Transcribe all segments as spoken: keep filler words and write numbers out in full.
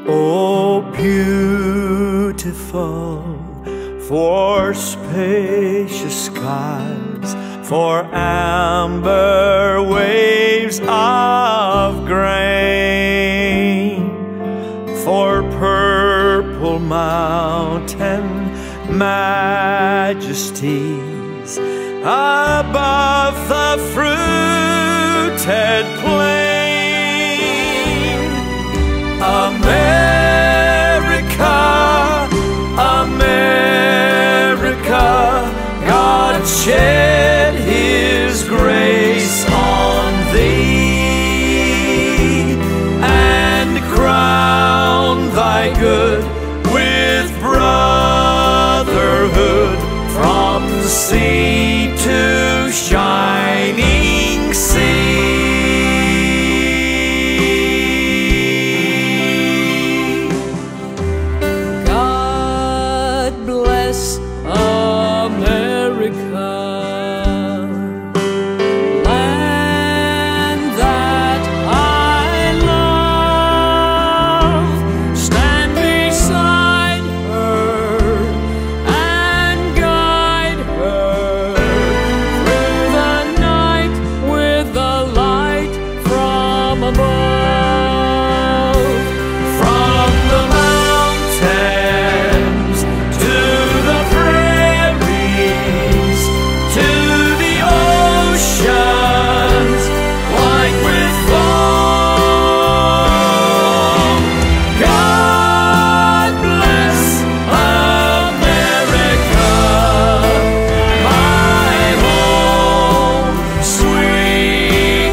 Oh, beautiful for spacious skies, for amber waves of grain, for purple mountain majesties above the fruited plain. America, America, God shed His grace on thee, and crown thy good with brotherhood from sea to shining sea. God bless America, land that I love. Stand beside her and guide her through the night with the light from above. From the mountains to the prairies to the oceans white with foam. God bless America, my home, sweet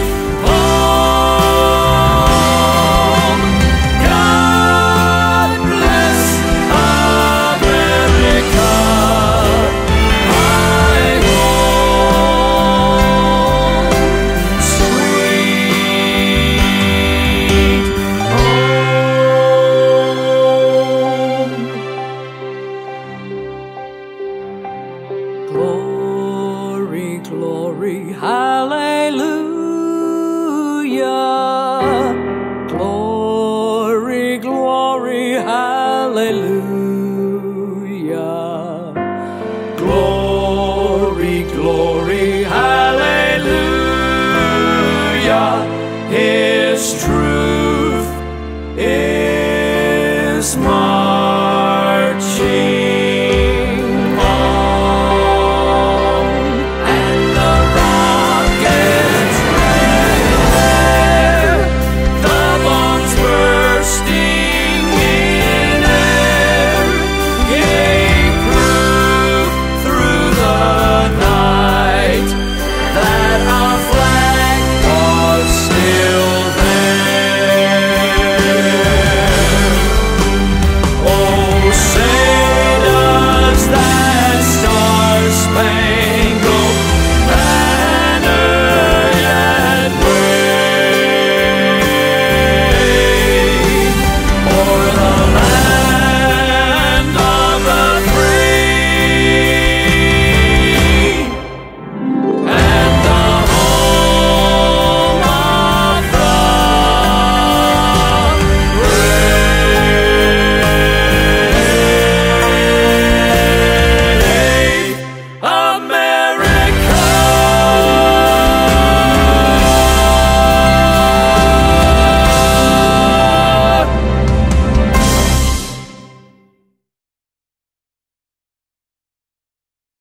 home. God bless America, my home, sweet home. Glory, glory, hallelujah. Glory, glory, hallelujah. Glory, glory, hallelujah. His truth is mine.